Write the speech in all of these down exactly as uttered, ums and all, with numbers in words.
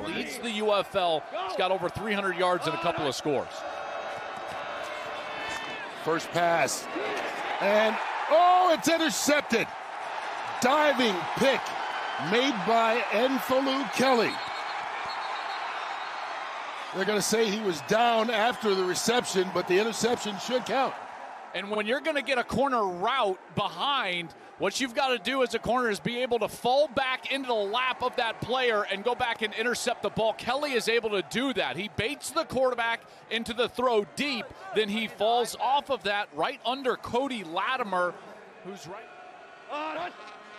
leads the U F L. He's got over three hundred yards and a couple of scores. First pass, and oh, it's intercepted. Diving pick made by N'Falu Kelly. They're going to say he was down after the reception, but the interception should count. And when you're going to get a corner route behind, what you've got to do as a corner is be able to fall back into the lap of that player and go back and intercept the ball. Kelly is able to do that. He baits the quarterback into the throw deep, then he falls off of that right under Cody Latimer, who's right.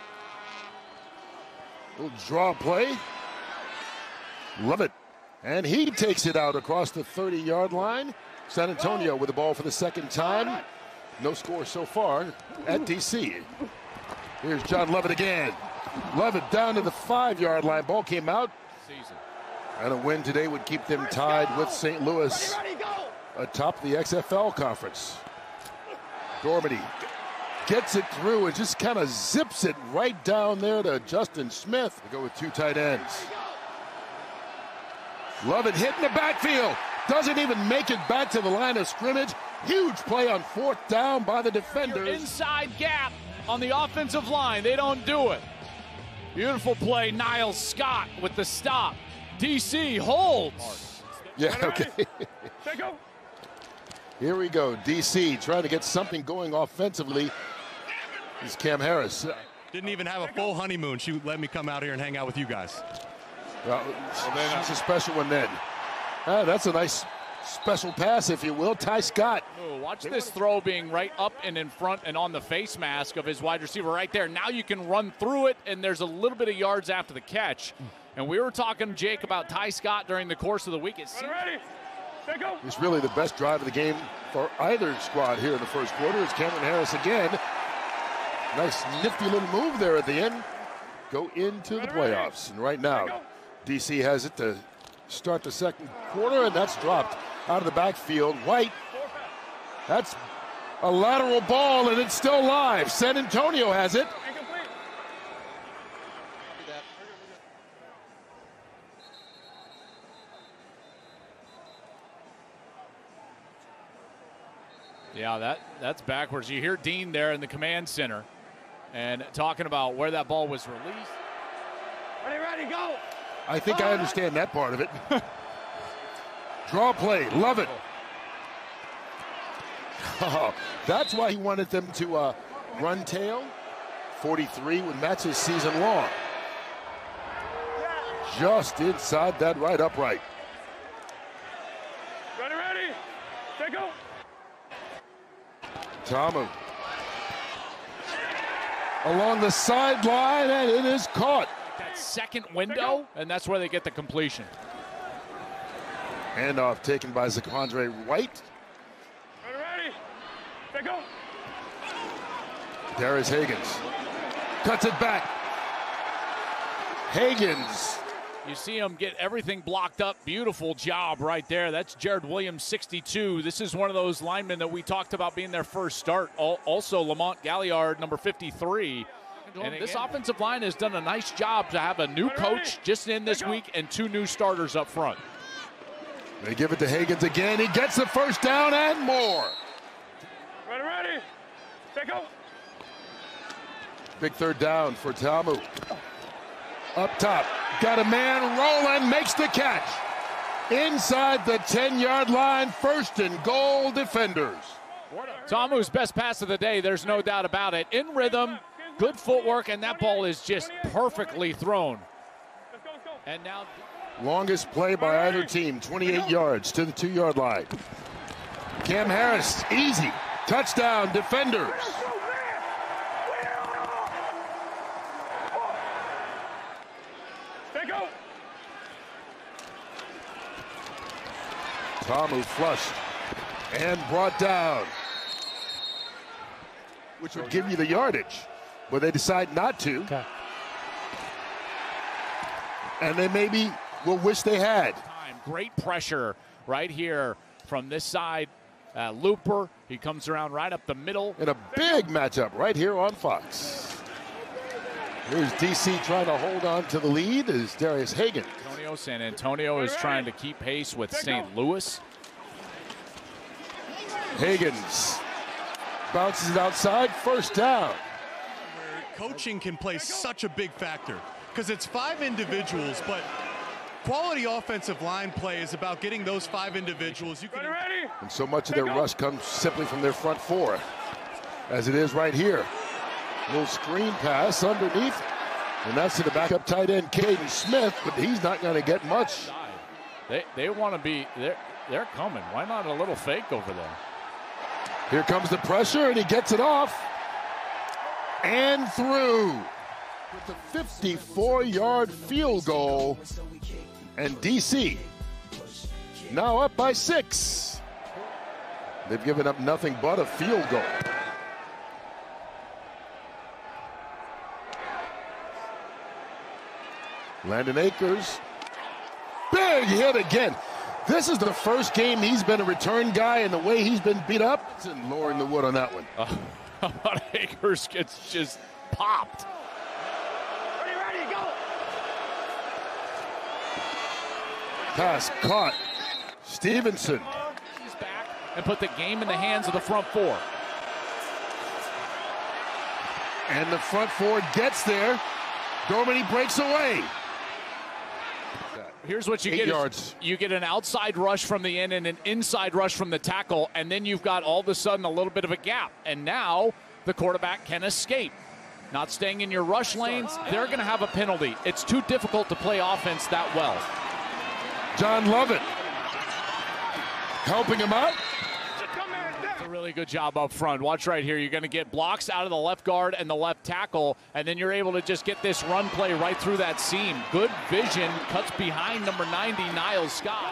Little draw play. Love it. And he takes it out across the thirty-yard line. San Antonio with the ball for the second time. No score so far at D C. Here's John Lovett again. Lovett down to the five-yard line. Ball came out. And a win today would keep them tied with Saint Louis atop the X F L conference. Dormady gets it through and just kind of zips it right down there to Justin Smith. They go with two tight ends. Lovett hit in the backfield. Doesn't even make it back to the line of scrimmage. Huge play on fourth down by the defenders. Inside gap on the offensive line. They don't do it. Beautiful play. Niles Scott with the stop. D C holds. Yeah, okay. Here we go. D C trying to get something going offensively. This is Cam Harris. Didn't even have a full honeymoon. She let me come out here and hang out with you guys. Well, she's a special one then. Ah, that's a nice special pass, if you will. Ty Scott. Ooh, watch this throw being right up and in front and on the face mask of his wide receiver right there. Now you can run through it, and there's a little bit of yards after the catch. And we were talking, Jake, about Ty Scott during the course of the week. It seems it's really the best drive of the game for either squad here in the first quarter. It's Cameron Harris again. Nice nifty little move there at the end. Go into the playoffs. And right now, D C has it to start the second quarter, and that's dropped out of the backfield. White, that's a lateral ball, and it's still live. San Antonio has it. Yeah, that, that's backwards. You hear Dean there in the command center and talking about where that ball was released. Ready, ready, go! I think I understand that part of it. Draw play, love it. Oh, that's why he wanted them to uh, run tail. forty-three would match his season long. Just inside that right upright. Ready, ready, take go. Tamu along the sideline, and it is caught. That second window, and that's where they get the completion. Handoff taken by Zaquandre White. Ready, ready, take go. Darius Higgins cuts it back. Higgins. You see him get everything blocked up. Beautiful job right there. That's Jared Williams, sixty-two. This is one of those linemen that we talked about being their first start. Also, Lamont Galliard, number fifty-three. And this offensive line has done a nice job to have a new coach just in this week and two new starters up front. They give it to Higgins again. He gets the first down and more. Ready, ready, take go. Big third down for Tamu. Up top, got a man rolling, makes the catch. Inside the ten-yard line, first and goal, defenders. Tamu's best pass of the day, there's no doubt about it. In rhythm, good footwork, and that ball is just perfectly thrown. And now, longest play by either team, twenty-eight yards to the two-yard line. Cam Harris, easy, touchdown, defenders. Tamu flushed and brought down, which would give you the yardage, but they decide not to. Okay. And they maybe will wish they had. Great pressure right here from this side. Uh, Looper, he comes around right up the middle. In a big matchup right here on Fox. Here's D C trying to hold on to the lead as Darius Hagan. Antonio Antonio. San Antonio is trying to keep pace with Saint Louis. Higgins bounces it outside, first down. Coaching can play such a big factor because it's five individuals, but quality offensive line play is about getting those five individuals. You can Ready? And so much of their rush comes simply from their front four, as it is right here. Little screen pass underneath, and that's to the backup tight end, Caden Smith, but he's not going to get much. They they want to be they're they're coming. Why not a little fake over there? Here comes the pressure, and he gets it off and through with a fifty-four yard field goal, and D C now up by six. They've given up nothing but a field goal. Landon Akers, big hit again. This is the first game he's been a return guy, and the way he's been beat up, and lowering the wood on that one. Uh, how about Akers gets just popped? Ready, ready, go! Pass caught. Stevenson. He's back and put the game in the hands of the front four. And the front four gets there. Dormany breaks away. Here's what you Eight get. yards. You get an outside rush from the end and an inside rush from the tackle, and then you've got all of a sudden a little bit of a gap. And now the quarterback can escape. Not staying in your rush lanes, they're going to have a penalty. It's too difficult to play offense that well. John Lovett helping him out. A really good job up front. Watch right here. You're going to get blocks out of the left guard and the left tackle, and then you're able to just get this run play right through that seam. Good vision. Cuts behind number ninety, Niles Scott.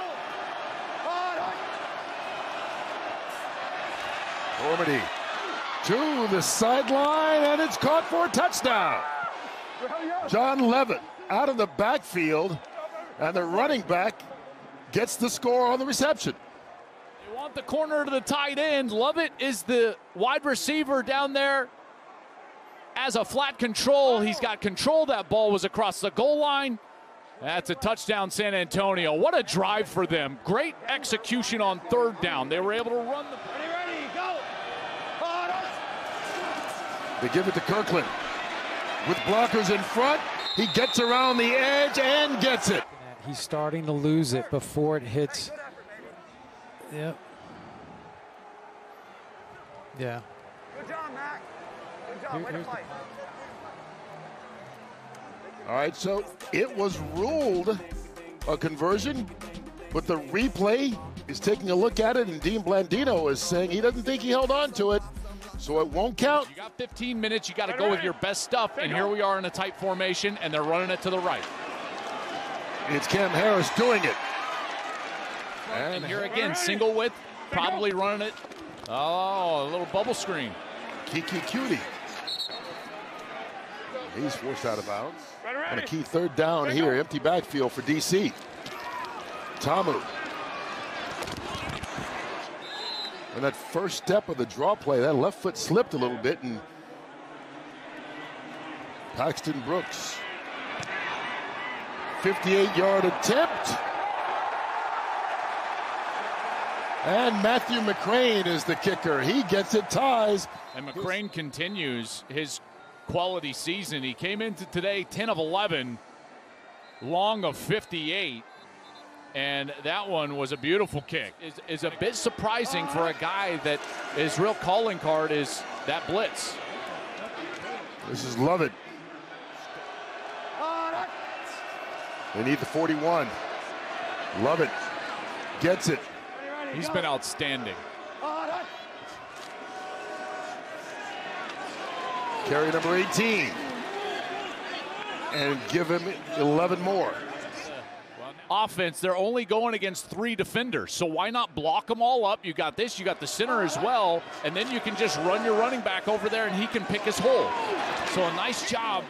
Dormany to the sideline, and it's caught for a touchdown. John Lovett out of the backfield, and the running back gets the score on the reception. The corner to the tight end. Lovett is the wide receiver down there as a flat control. He's got control. That ball was across the goal line. That's a touchdown, San Antonio. What a drive for them. Great execution on third down. They were able to run the... Ready, ready, go! They give it to Kirkland with blockers in front. He gets around the edge and gets it. He's starting to lose it before it hits. Yep. Yeah. Good job, Mac. Good job. Here, Way to here's the fight. All right, so it was ruled a conversion, but the replay is taking a look at it, and Dean Blandino is saying he doesn't think he held on to it, so it won't count. You got fifteen minutes. You got to go with your best stuff, and here we are in a tight formation, and they're running it to the right. It's Cam Harris doing it. And, and here again, single width, probably running it. Oh, a little bubble screen. Kiki Cutie. He's forced out of bounds. On a key third down here, empty backfield for D C. Tamu. And that first step of the draw play, that left foot slipped a little bit, and Paxton Brooks. fifty-eight yard attempt. And Matthew McCrane is the kicker. He gets it, ties. And McCrane continues his quality season. He came into today ten of eleven, long of fifty-eight. And that one was a beautiful kick. Is is a bit surprising for a guy that his real calling card is that blitz. This is Lovett. They need the forty-one. Lovett gets it. He's been outstanding. Carry number eighteen. And give him eleven more. Offense, they're only going against three defenders, so why not block them all up? You got this, you got the center as well, and then you can just run your running back over there and he can pick his hole. So a nice job.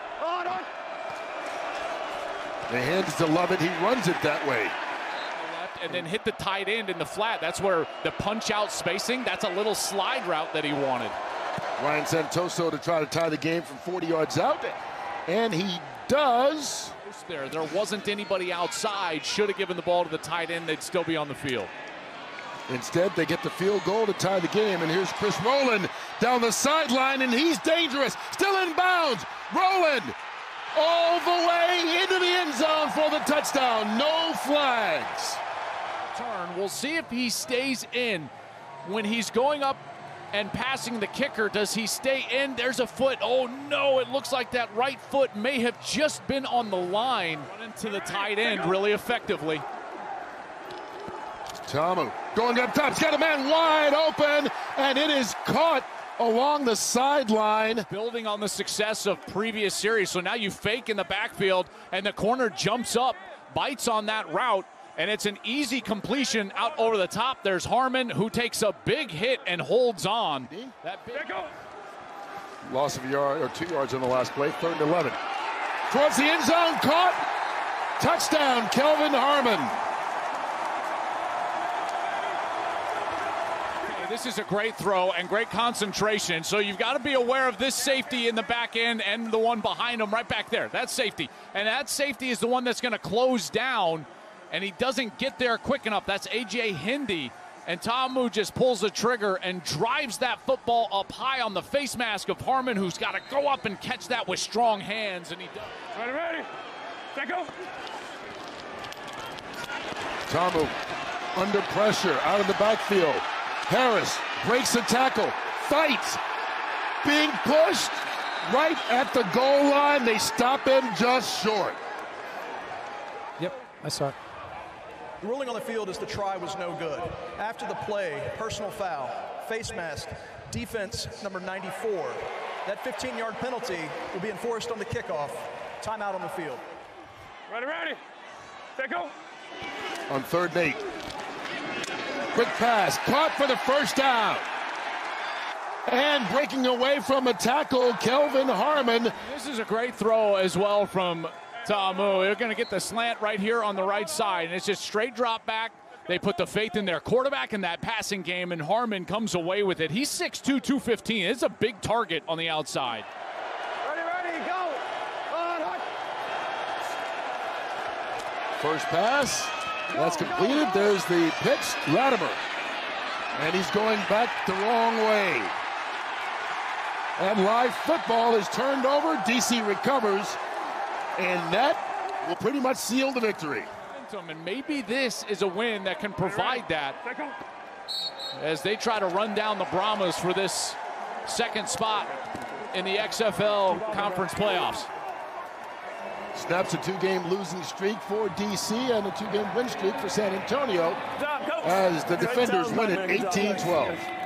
The hands to Lovett, he runs it that way. And then hit the tight end in the flat. That's where the punch out spacing, that's a little slide route that he wanted. Ryan Santoso to try to tie the game from forty yards out. And he does There, there wasn't anybody outside. Should have given the ball to the tight end. They'd still be on the field. Instead, they get the field goal to tie the game. And here's Chris Rowland down the sideline, and he's dangerous. Still in bounds. Rowland all the way into the end zone for the touchdown. No flags. Turn. We'll see if he stays in. When he's going up and passing the kicker, does he stay in? There's a foot. Oh, no, it looks like that right foot may have just been on the line. Running to the tight end really effectively. Ta'amu going up top. He's got a man wide open, and it is caught along the sideline. Building on the success of previous series. So now you fake in the backfield, and the corner jumps up, bites on that route, and it's an easy completion out over the top. There's Harmon, who takes a big hit and holds on. That big Loss of a yard or two yards on the last play. Third and eleven. Towards the end zone, caught. Touchdown, Kelvin Harmon. This is a great throw and great concentration. So you've got to be aware of this safety in the back end and the one behind him right back there. That's safety. And that safety is the one that's going to close down. And he doesn't get there quick enough. That's A J Hindi. And Ta'amu just pulls the trigger and drives that football up high on the face mask of Harmon, who's got to go up and catch that with strong hands. And he does. Ready, ready. Set, go. Ta'amu under pressure, out of the backfield. Harris breaks the tackle, fights, being pushed right at the goal line. They stop him just short. Yep, I saw it. The ruling on the field is the try was no good. After the play, personal foul, face mask, defense number ninety-four. That fifteen-yard penalty will be enforced on the kickoff. Timeout on the field. Ready, ready. Set, go. On third and eight. Quick pass, caught for the first down. And breaking away from a tackle, Kelvin Harmon. This is a great throw as well from Ta'amu. They're going to get the slant right here on the right side, and it's just straight drop back. They put the faith in their quarterback in that passing game, and Harmon comes away with it. He's six two, two fifteen. It's a big target on the outside. Ready, ready, go. On, on. First pass, that's completed. There's the pitch, Latimer. And he's going back the wrong way. And live football is turned over. D C recovers. And that will pretty much seal the victory. And maybe this is a win that can provide that as they try to run down the Brahmas for this second spot in the X F L conference playoffs. Snaps a two-game losing streak for D C and a two-game win streak for San Antonio as the defenders win it eighteen twelve.